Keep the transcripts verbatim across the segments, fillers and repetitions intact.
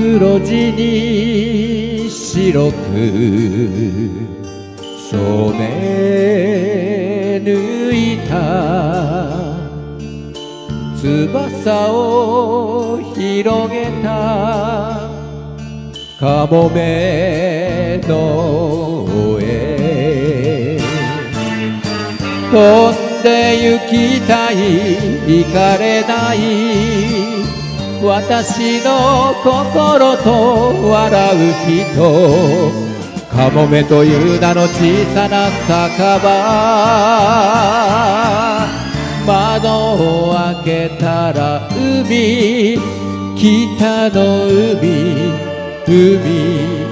黒地に白く染め抜いた翼を広げたかもめの上飛んで行きたい行かれない私の心と笑う人かもめという名の小さな酒場窓を開けたら海北の海海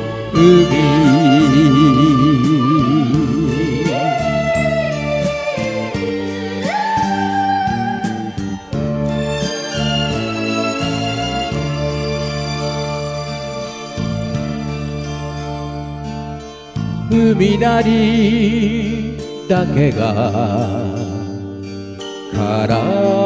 海海なりだけがカラ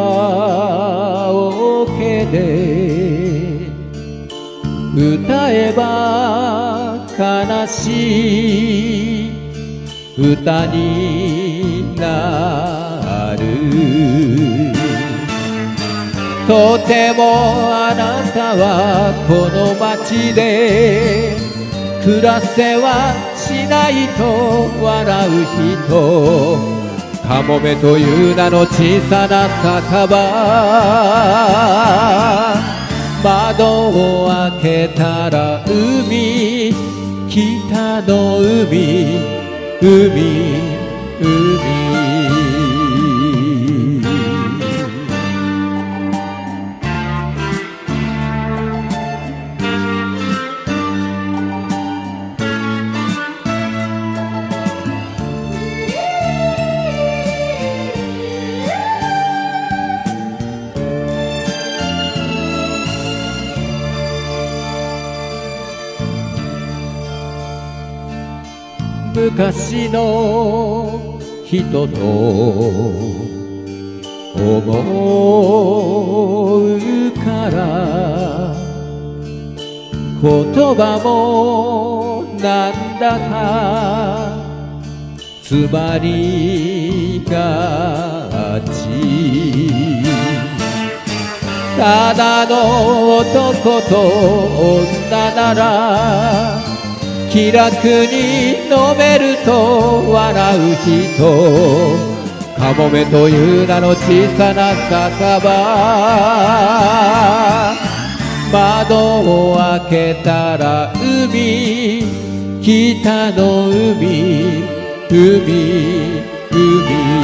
オケで歌えば悲しい歌になるとてもあなたはこの街で暮らせはしないと笑う人かもめという名の小さな酒場窓を開けたら海北の海海海昔の人と思うから言葉もなんだか詰まりがちただの男と女なら気楽に飲めると笑う人かもめという名の小さな酒場窓を開けたら海北の海海海